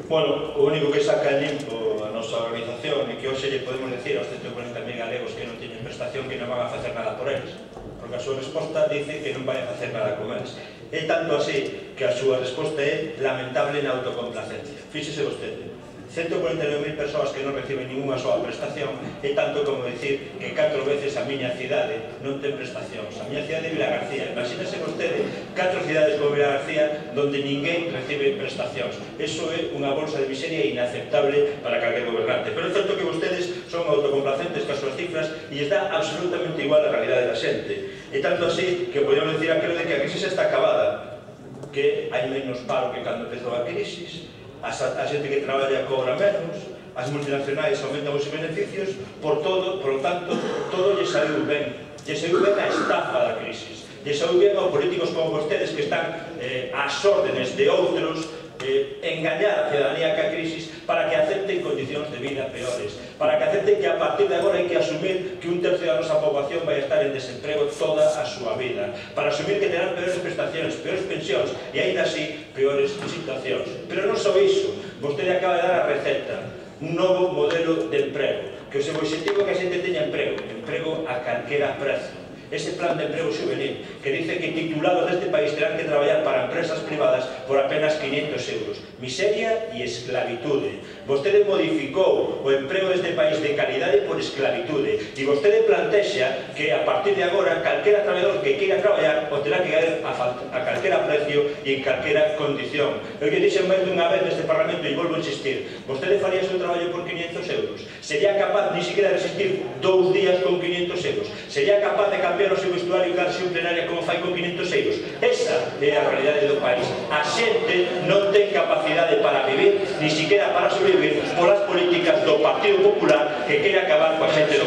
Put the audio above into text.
Bueno, o único que saca limpo a nosa organización é que hoxe lle podemos decir aos 140.000 galegos que non teñen prestación que non van a facer nada por eles, porque a súa resposta dice que non vai a facer nada con eles. É tanto así que a súa resposta é lamentable na autocomplacencia. Fíxese vostede, 149.000 persoas que non reciben ninguna soa prestación é tanto como decir que 4 veces a miña cidade non ten prestacións. A miña cidade é Vilagarcía. Imagínese vostede 4 cidades como Vilagarcía donde ninguén recibe prestacións. Eso é unha bolsa de miseria inaceptable para calquer gobernante. Pero é certo que vostedes son autocomplacentes cas súas cifras e lles dá absolutamente igual a realidade da xente. É tanto así que podemos decir aquilo de que a crisis está acabada, que hai menos paro que cando empezou a crisis, a xente que traballa cobra menos, as multinacionais aumentan os beneficios, por lo tanto, todo lle saiu ben. Lle saiu ben a estafa da crisis. Lle saiu ben aos políticos como vostedes que están ás órdenes de outros, engañar a cidadanía ca crisis para que acepten condicións de vida peores, para que acepten que a partir de agora hai que asumir que un tercio da nosa poboación vai estar en desemprego toda a súa vida, para asumir que terán peores prestacións, peores pensións e aínda así peores situacións. Pero non só iso, vostede acaba de dar a receta, un novo modelo de emprego, que o seu objetivo é que a xente teña emprego, emprego a calquera prezo. Ese plan de emprego juvenil que dice que titulados deste país terán que traballar para empresas privadas por apenas 500 euros. Miseria e esclavitude. Vostede modificou o emprego deste país de calidade por esclavitude e vostede plantexa que a partir de agora calquera trabador que queira traballar o terá que caer a calquera precio e en calquera condición. Eu que dixen máis dunha vez neste Parlamento e volvo a insistir, vostede faría o seu traballo por 500 euros? Sería capaz ni siquiera de resistir 2 días con 500 euros? Sería capaz de cambiar o seu vestuario e dar sesión plenaria como fai con 500 euros? Esa é a realidade do país. A xente non ten capacidade para vivir, ni siquiera para sobrevivir polas políticas do Partido Popular que quere acabar coa xente do